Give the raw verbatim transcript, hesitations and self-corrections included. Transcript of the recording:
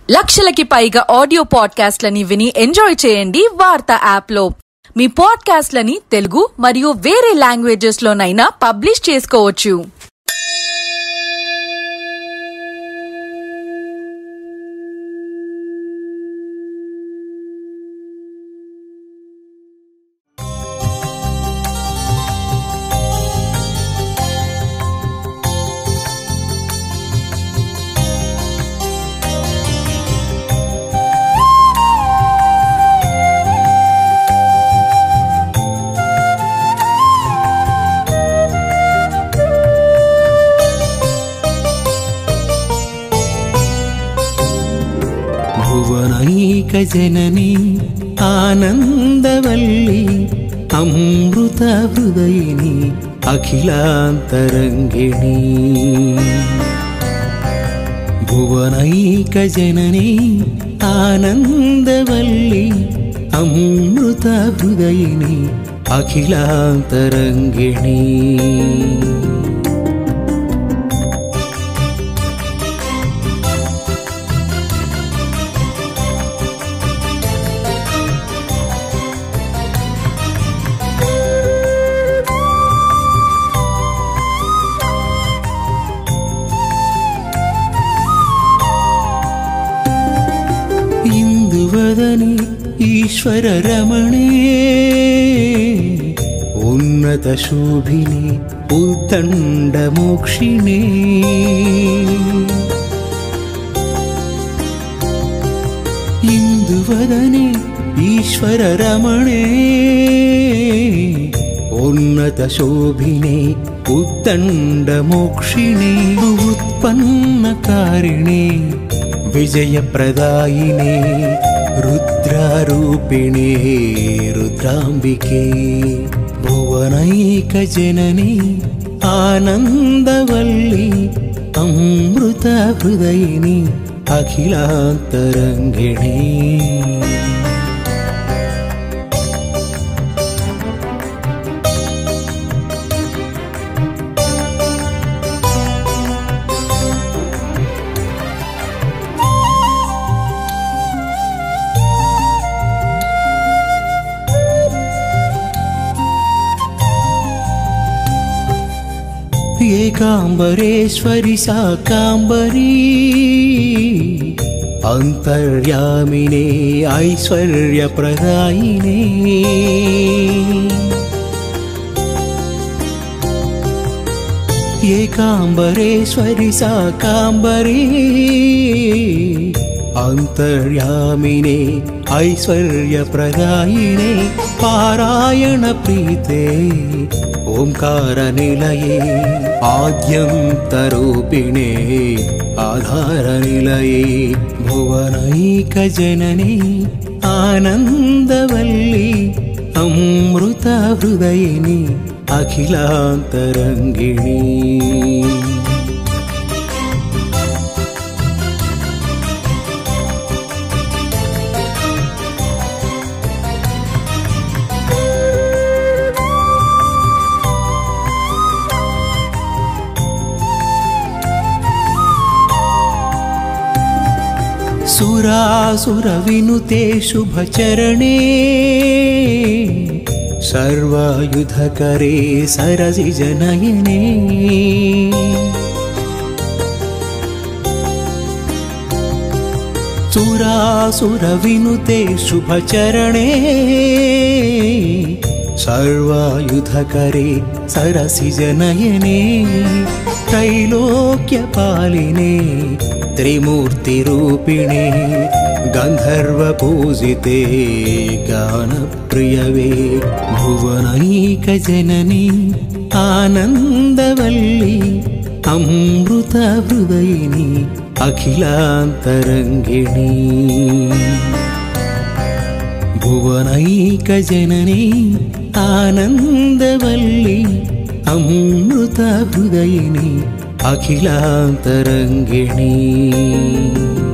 లక్షలకి పైగా ఆడియో పాడ్కాస్ట్లని విని ఎంజాయ్ చేయండి వార్తా యాప్ లో. మీ పాడ్కాస్ట్లని తెలుగు మరియు వేరే లాంగ్వేజెస్ లోనైనా పబ్లిష్ చేసుకోవచ్చు. భువనైక జనని ఆనందవల్లి అమృత హృదయిని అఖిలాంతరంగిణి. భువనైక జనని ఆనందవల్లి అమృత హృదయిని అఖిలాంతరంగిణి. ఇందువదని ఈశ్వర రమణే ఉన్నత శోభిని ఉత్తండ మోక్షిణే. ఇందువదని ఈశ్వర రమణే ఉన్నత శోభినే ఉత్తండ మోక్షిణే. ఉత్పన్నకారిణే విజయప్రదాయినే రుద్రారూపిణే రుద్రాంబికే. భువనైక జనని ఆనందవల్లి అమృత హృదయిని అఖిలాంతరంగిణి. ఏకాంబరేశ్వరి శాకాంబరీ అంతర్యామినే ఐశ్వర్యప్రదాయినే. ఏకాంబరేశ్వరి శాకాంబరీ అంతర్యామినే ఐశ్వర్యప్రదాయినే. పారాయణ ప్రీతే ఓంకార నిలయే ఆద్యంతరూపిణే ఆధార నిలయే. భువనైక జనని ఆనందవల్లి అమృత హృదయిని అఖిలాంతరంగిణి. సురాసుర వినుతే శుభచరణే సర్వాయుధకరే సరసి జనయనే. సురాసుర వినుతే శుభచరణే సర్వాయుధకరే సరసి జనయనే. త్రైలోక్య పాలినే త్రిమూర్తి రూపిణే గంధర్వ పూజితే గాన ప్రియవే. భువనైక జనని ఆనందవల్లి అమృత హృదయిని అఖిలాంతరంగిణి. భువనైక జనని ఆనందవల్లి అమృత హృదయిని అఖిలాంతరంగిణి.